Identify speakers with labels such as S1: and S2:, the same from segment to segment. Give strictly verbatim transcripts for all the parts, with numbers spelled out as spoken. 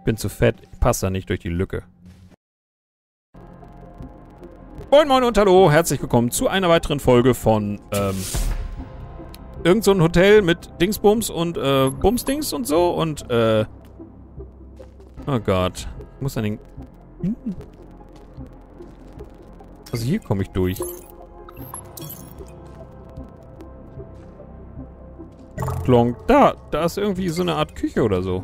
S1: bin zu fett. Ich passe da nicht durch die Lücke. Moin Moin und hallo. Herzlich willkommen zu einer weiteren Folge von, ähm... irgend so ein Hotel mit Dingsbums und, äh, Bumsdings und so und, äh... oh Gott. Ich muss an den... Hm. Also hier komme ich durch. Klonk. Da, da ist irgendwie so eine Art Küche oder so.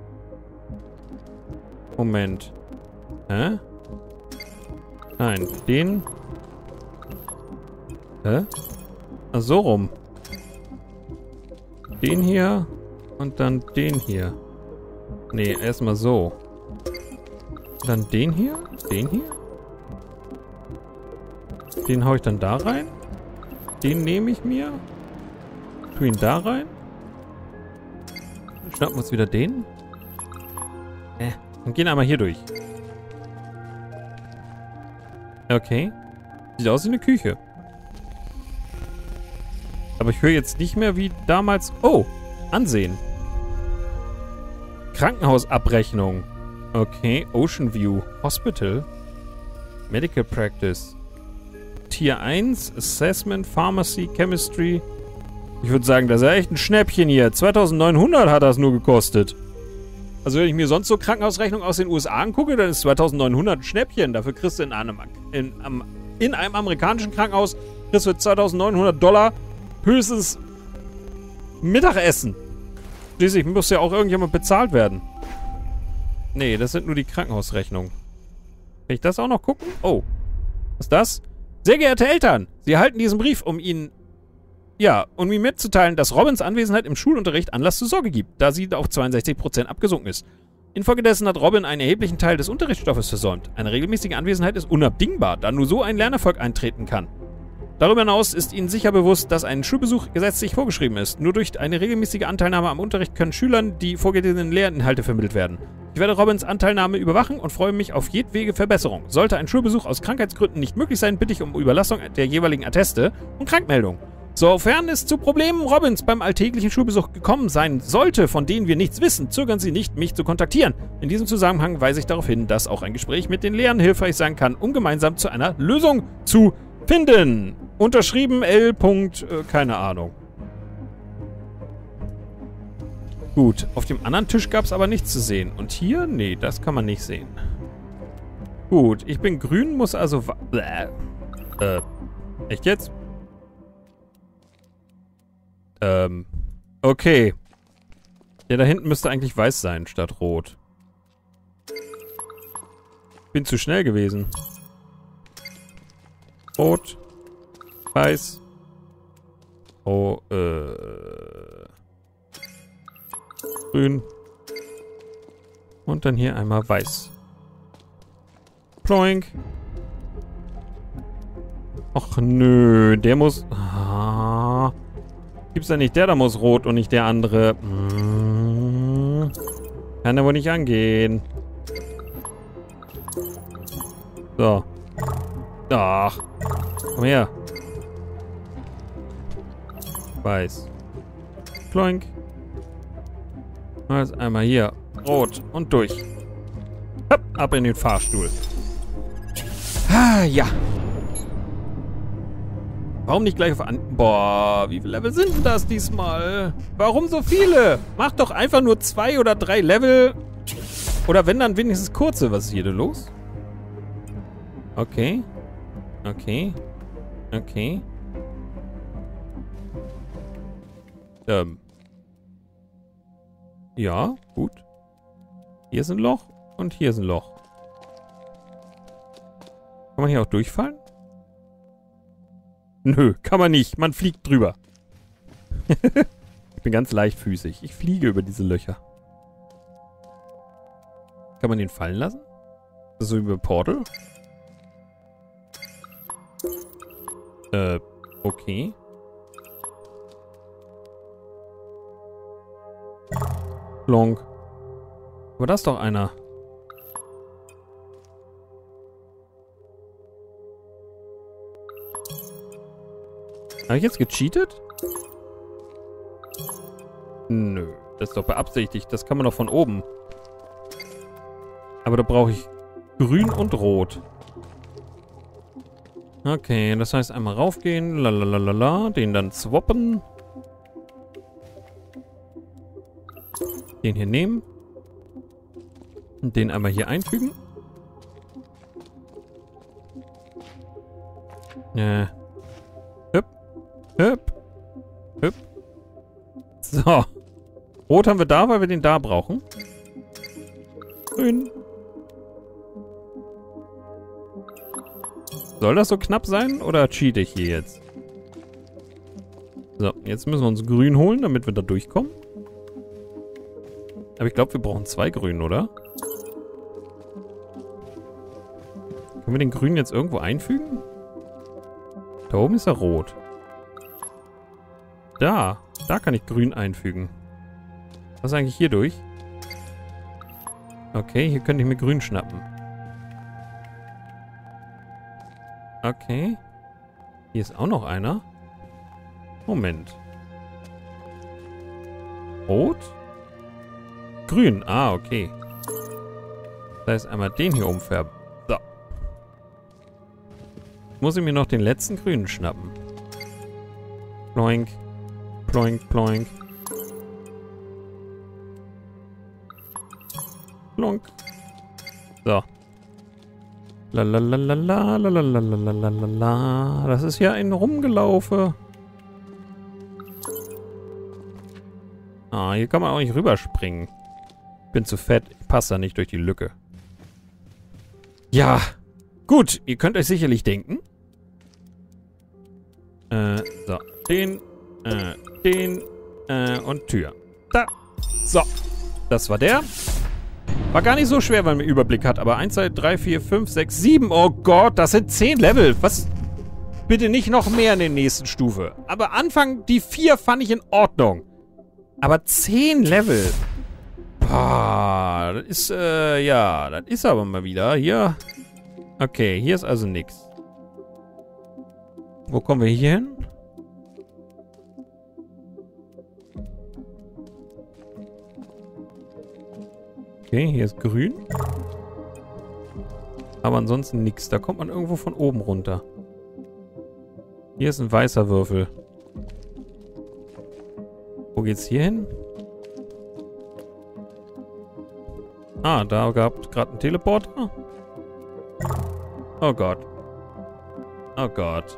S1: Moment. Hä? Nein, den... Hä? Ach, so rum. Den hier und dann den hier. Nee, erstmal so. Dann den hier? Den hier? Den hau ich dann da rein. Den nehme ich mir. Tu ihn da rein. Dann schnappen wir uns wieder den. Äh, und gehen einmal hier durch. Okay. Sieht aus wie eine Küche. Aber ich höre jetzt nicht mehr wie damals... Oh, ansehen. Krankenhausabrechnung. Okay, Ocean View. Hospital. Medical Practice. Tier eins, Assessment, Pharmacy, Chemistry. Ich würde sagen, das ist ja echt ein Schnäppchen hier. zweitausendneunhundert hat das nur gekostet. Also wenn ich mir sonst so Krankenhausrechnungen aus den U S A angucke, dann ist zweitausendneunhundert ein Schnäppchen. Dafür kriegst du in einem, in, in einem amerikanischen Krankenhaus kriegst du zweitausendneunhundert Dollar höchstens Mittagessen. Schließlich muss ja auch irgendjemand bezahlt werden. Nee, das sind nur die Krankenhausrechnungen. Kann ich das auch noch gucken? Oh. Was ist das? Sehr geehrte Eltern, Sie erhalten diesen Brief, um Ihnen... Ja, um Ihnen mitzuteilen, dass Robins Anwesenheit im Schulunterricht Anlass zur Sorge gibt, da sie auf zweiundsechzig Prozent abgesunken ist. Infolgedessen hat Robin einen erheblichen Teil des Unterrichtsstoffes versäumt. Eine regelmäßige Anwesenheit ist unabdingbar, da nur so ein Lernerfolg eintreten kann. Darüber hinaus ist Ihnen sicher bewusst, dass ein Schulbesuch gesetzlich vorgeschrieben ist. Nur durch eine regelmäßige Anteilnahme am Unterricht können Schülern die vorgesehenen Lehrinhalte vermittelt werden. Ich werde Robins Anteilnahme überwachen und freue mich auf jedwege Verbesserung. Sollte ein Schulbesuch aus Krankheitsgründen nicht möglich sein, bitte ich um Überlassung der jeweiligen Atteste und Krankmeldung. Sofern es zu Problemen Robins beim alltäglichen Schulbesuch gekommen sein sollte, von denen wir nichts wissen, zögern Sie nicht, mich zu kontaktieren. In diesem Zusammenhang weise ich darauf hin, dass auch ein Gespräch mit den Lehrern hilfreich sein kann, um gemeinsam zu einer Lösung zu finden. Unterschrieben L. Punkt, äh, keine Ahnung. Gut, auf dem anderen Tisch gab es aber nichts zu sehen. Und hier? Nee, das kann man nicht sehen. Gut, ich bin grün, muss also... Bläh. Äh, echt jetzt? Ähm, okay. Ja, da hinten müsste eigentlich weiß sein, statt rot. Bin zu schnell gewesen. Rot. Weiß. Oh, äh... grün. Und dann hier einmal weiß. Ploink. Och nö, der muss... Ah, gibt's da nicht der, da muss rot und nicht der andere. Hm, kann ja wohl nicht angehen. So. Ach. Komm her. Weiß. Ploink. Jetzt einmal hier. Rot. Und durch. Hopp, ab in den Fahrstuhl. Ah, ja. Warum nicht gleich auf an... Boah, wie viele Level sind denn das diesmal? Warum so viele? Mach doch einfach nur zwei oder drei Level. Oder wenn, dann wenigstens kurze. Was ist hier denn los? Okay. Okay. Okay. Ähm. Ja, gut. Hier ist ein Loch und hier ist ein Loch. Kann man hier auch durchfallen? Nö, kann man nicht. Man fliegt drüber. Ich bin ganz leichtfüßig. Ich fliege über diese Löcher. Kann man den fallen lassen? Das ist so wie bei Portal? Äh, okay. Long. Aber das ist doch einer. Habe ich jetzt gecheatet? Nö. Das ist doch beabsichtigt. Das kann man doch von oben. Aber da brauche ich grün und rot. Okay, das heißt einmal raufgehen. Lalalala. Den dann swappen. Den hier nehmen. Und den einmal hier einfügen. Ja. Hüpp. Hüpp. Hüpp. So. Rot haben wir da, weil wir den da brauchen. Grün. Soll das so knapp sein? Oder cheat ich hier jetzt? So, jetzt müssen wir uns grün holen, damit wir da durchkommen. Aber ich glaube, wir brauchen zwei grün, oder? Können wir den grünen jetzt irgendwo einfügen? Da oben ist er rot. Da. Da kann ich grün einfügen. Was ist eigentlich hier durch? Okay, hier könnte ich mir grün schnappen. Okay. Hier ist auch noch einer. Moment. Rot? Grün. Ah, okay. Das heißt, einmal den hier umfärben. So. Muss ich mir noch den letzten grünen schnappen. Ploink. Ploink, ploink. Plonk. So. Lalalala, lalalala. Das ist ja ein Rumgelaufe. Ah, hier kann man auch nicht rüberspringen. Bin zu fett. Ich passe da nicht durch die Lücke. Ja. Gut, ihr könnt euch sicherlich denken. Äh, so. Den, äh, den, äh, und Tür. Da. So. Das war der. War gar nicht so schwer, weil man einen Überblick hat. Aber eins, zwei, drei, vier, fünf, sechs, sieben. Oh Gott, das sind zehn Level. Was? Bitte nicht noch mehr in der nächsten Stufe. Aber Anfang, die vier fand ich in Ordnung. Aber zehn Level. Boah, das ist, äh, ja, das ist aber mal wieder. Hier. Okay, hier ist also nichts. Wo kommen wir hier hin? Okay, hier ist grün. Aber ansonsten nichts. Da kommt man irgendwo von oben runter. Hier ist ein weißer Würfel. Wo geht's hier hin? Ah, da gab es gerade einen Teleporter. Oh Gott. Oh Gott.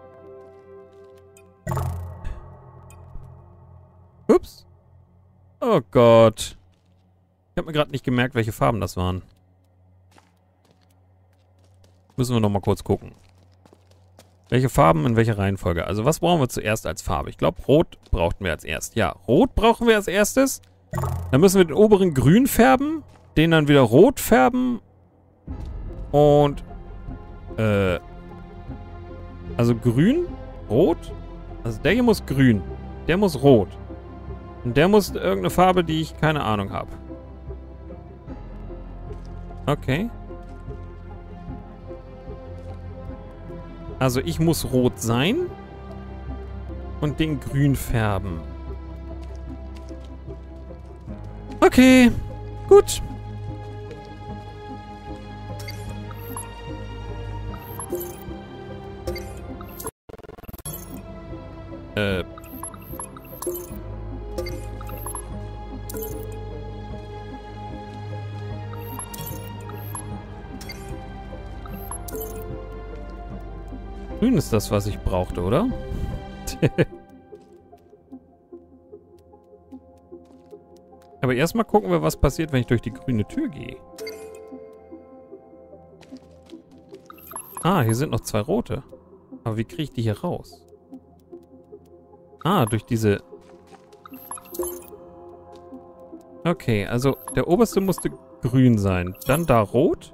S1: Ups. Oh Gott. Ich habe mir gerade nicht gemerkt, welche Farben das waren. Müssen wir nochmal kurz gucken. Welche Farben in welcher Reihenfolge? Also was brauchen wir zuerst als Farbe? Ich glaube, Rot brauchten wir als erstes. Ja, Rot brauchen wir als erstes. Dann müssen wir den oberen grün färben. Den dann wieder rot färben. Und, äh, also grün, rot. Also der hier muss grün. Der muss rot. Und der muss irgendeine Farbe, die ich keine Ahnung habe. Okay. Also ich muss rot sein. Und den grün färben. Okay. Gut. Äh. Grün ist das, was ich brauchte, oder? Aber erstmal gucken wir, was passiert, wenn ich durch die grüne Tür gehe. Ah, hier sind noch zwei rote. Aber wie kriege ich die hier raus? Ah, durch diese... Okay, also der oberste musste grün sein. Dann da rot.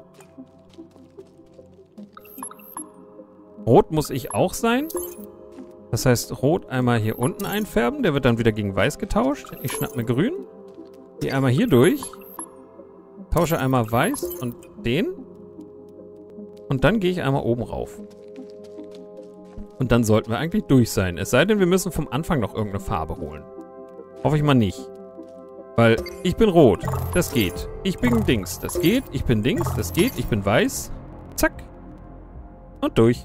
S1: Rot muss ich auch sein. Das heißt, rot einmal hier unten einfärben. Der wird dann wieder gegen weiß getauscht. Ich schnapp mir grün. Gehe einmal hier durch. Tausche einmal weiß und den. Und dann gehe ich einmal oben rauf. Und dann sollten wir eigentlich durch sein. Es sei denn, wir müssen vom Anfang noch irgendeine Farbe holen. Hoffe ich mal nicht. Weil ich bin rot. Das geht. Ich bin Dings. Das geht. Ich bin Dings. Das geht. Ich bin weiß. Zack. Und durch.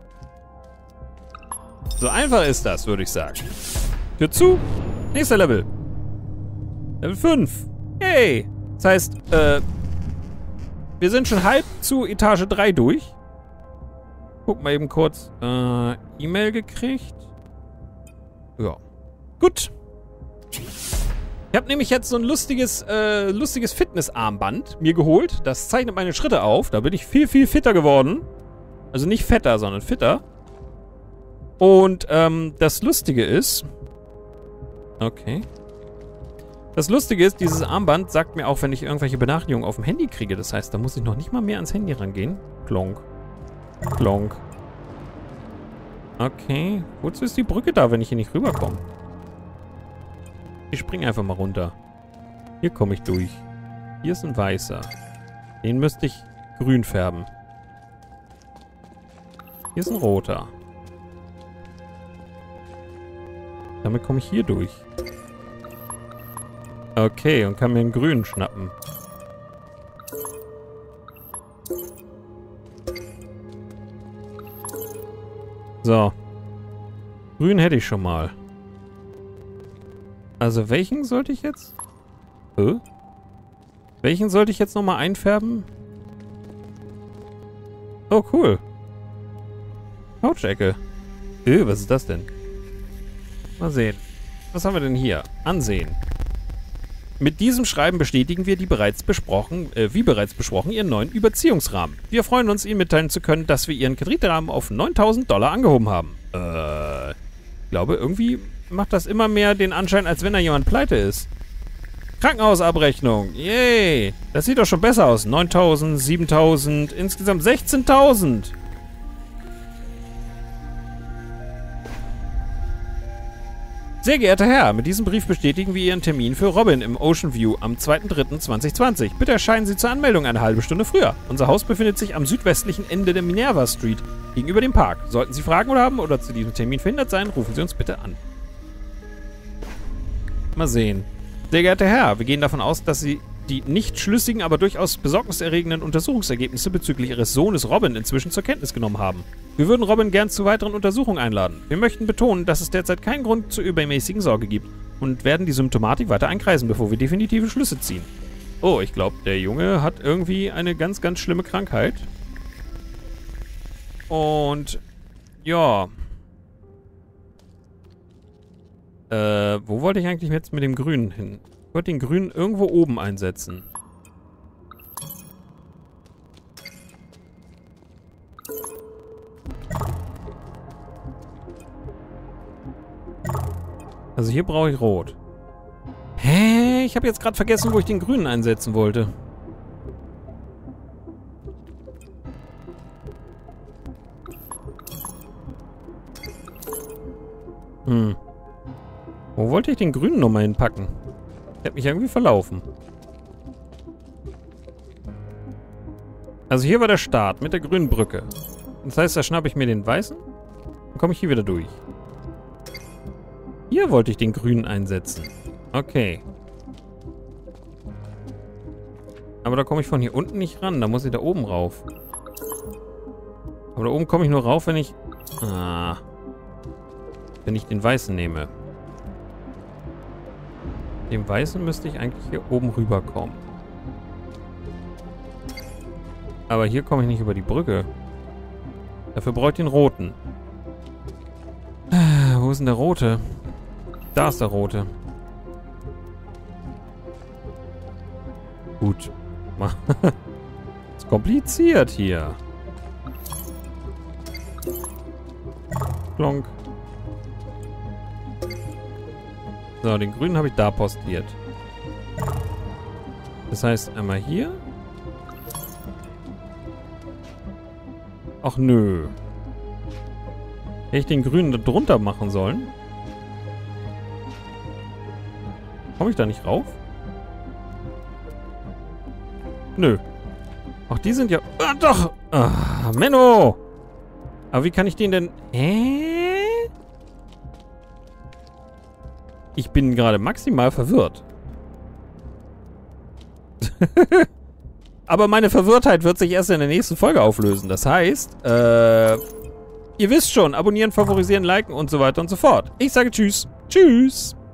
S1: So einfach ist das, würde ich sagen. Tür zu. Nächster Level. Level fünf. Yay. Das heißt, äh, wir sind schon halb zu Etage drei durch. Guck mal eben kurz. Äh, E-Mail gekriegt. Ja. Gut. Ich habe nämlich jetzt so ein lustiges, äh, lustiges Fitnessarmband mir geholt. Das zeichnet meine Schritte auf. Da bin ich viel, viel fitter geworden. Also nicht fetter, sondern fitter. Und, ähm, das Lustige ist... Okay. Das Lustige ist, dieses Armband sagt mir auch, wenn ich irgendwelche Benachrichtigungen auf dem Handy kriege. Das heißt, da muss ich noch nicht mal mehr ans Handy rangehen. Klonk. Klonk. Okay. Wozu ist die Brücke da, wenn ich hier nicht rüberkomme? Ich springe einfach mal runter. Hier komme ich durch. Hier ist ein weißer. Den müsste ich grün färben. Hier ist ein roter. Damit komme ich hier durch. Okay, und kann mir einen grünen schnappen. So. Grün hätte ich schon mal. Also welchen sollte ich jetzt? Hä? Welchen sollte ich jetzt nochmal einfärben? Oh, cool. Couch-Ecke. Äh, was ist das denn? Mal sehen. Was haben wir denn hier? Ansehen. Mit diesem Schreiben bestätigen wir die bereits besprochen, äh, wie bereits besprochen, Ihren neuen Überziehungsrahmen. Wir freuen uns, Ihnen mitteilen zu können, dass wir Ihren Kreditrahmen auf neuntausend Dollar angehoben haben. Äh, ich glaube, irgendwie macht das immer mehr den Anschein, als wenn da jemand pleite ist. Krankenhausabrechnung. Yay. Das sieht doch schon besser aus. neuntausend, siebentausend, insgesamt sechzehntausend. Sehr geehrter Herr, mit diesem Brief bestätigen wir Ihren Termin für Robin im Ocean View am zweiten dritten zweitausendzwanzig. Bitte erscheinen Sie zur Anmeldung eine halbe Stunde früher. Unser Haus befindet sich am südwestlichen Ende der Minerva Street, gegenüber dem Park. Sollten Sie Fragen oder haben oder zu diesem Termin verhindert sein, rufen Sie uns bitte an. Mal sehen. Sehr geehrter Herr, wir gehen davon aus, dass Sie die nicht schlüssigen, aber durchaus besorgniserregenden Untersuchungsergebnisse bezüglich Ihres Sohnes Robin inzwischen zur Kenntnis genommen haben. Wir würden Robin gern zu weiteren Untersuchungen einladen. Wir möchten betonen, dass es derzeit keinen Grund zur übermäßigen Sorge gibt und werden die Symptomatik weiter einkreisen, bevor wir definitive Schlüsse ziehen. Oh, ich glaube, der Junge hat irgendwie eine ganz, ganz schlimme Krankheit. Und ja. Äh, wo wollte ich eigentlich jetzt mit dem Grünen hin? Ich wollte den Grünen irgendwo oben einsetzen. Also hier brauche ich Rot. Hä? Ich habe jetzt gerade vergessen, wo ich den Grünen einsetzen wollte. Hm. Wo wollte ich den Grünen nochmal hinpacken? Ich habe mich irgendwie verlaufen. Also hier war der Start mit der grünen Brücke. Das heißt, da schnappe ich mir den weißen. Dann komme ich hier wieder durch. Hier wollte ich den grünen einsetzen. Okay. Aber da komme ich von hier unten nicht ran. Da muss ich da oben rauf. Aber da oben komme ich nur rauf, wenn ich... Ah. Wenn ich den weißen nehme. Dem weißen müsste ich eigentlich hier oben rüberkommen. Aber hier komme ich nicht über die Brücke. Dafür brauche ich den roten. Ah, wo ist denn der rote? Da ist der rote. Gut. Ist kompliziert hier. Klonk. So, den grünen habe ich da postiert. Das heißt, einmal hier. Ach nö. Hätte ich den grünen da drunter machen sollen? Komme ich da nicht rauf? Nö. Ach, die sind ja... Ah, doch! Ah, Menno! Aber wie kann ich den denn... Hä? Ich bin gerade maximal verwirrt. Aber meine Verwirrtheit wird sich erst in der nächsten Folge auflösen. Das heißt, äh, ihr wisst schon, abonnieren, favorisieren, liken und so weiter und so fort. Ich sage tschüss. Tschüss.